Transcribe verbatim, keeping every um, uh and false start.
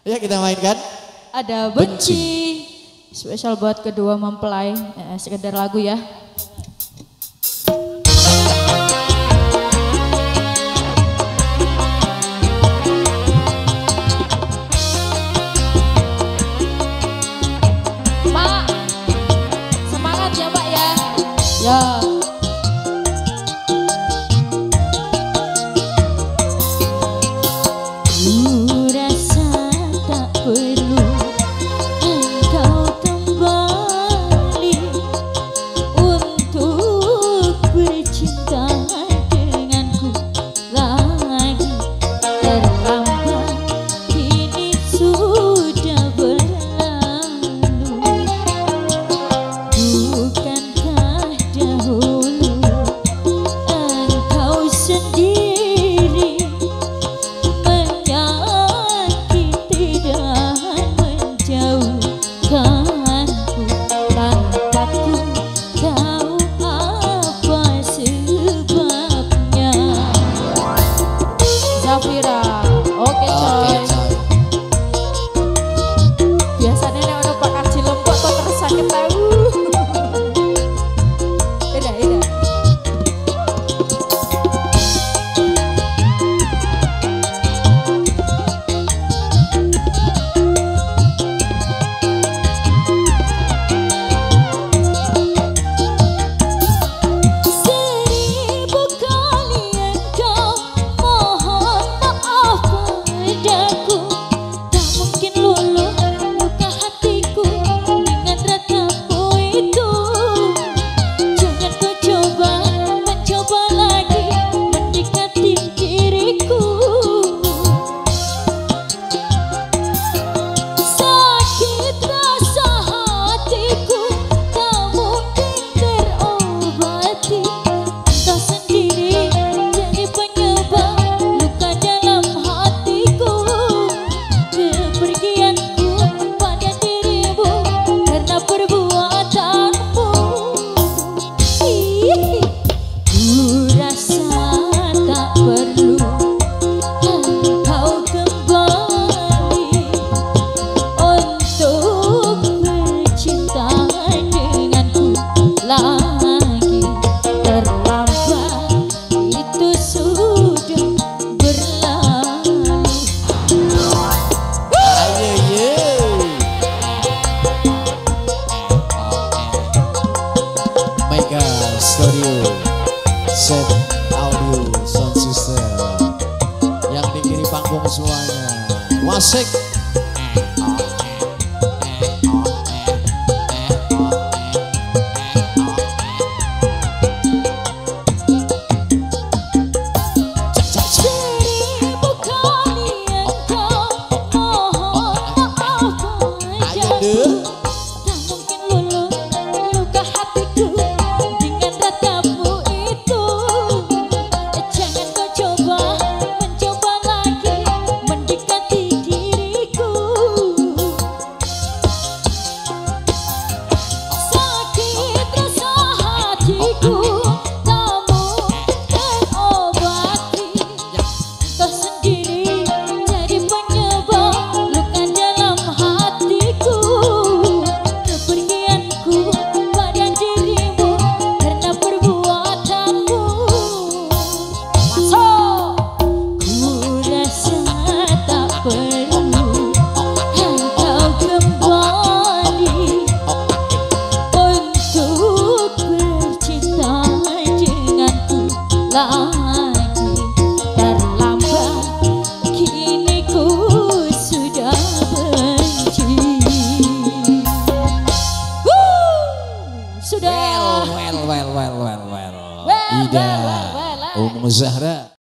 Ya kita mainkan. Ada benci. Spesial buat kedua mempelai. Eh, sekedar lagu ya. Pak, semangat ya Pak ya. Ya. Oke coy. Biasanya nek ono Pak Kaji lempok kok terus sakit tahu. Ida ida. Studio Set Audio Sound System yang di kiri panggung semuanya Wasik. Lagi terlambat, kini ku sudah benci. Woo, sudah. Well, well, well, well, well, well. Well, Ida, well, well, well, well. Umu Zahra.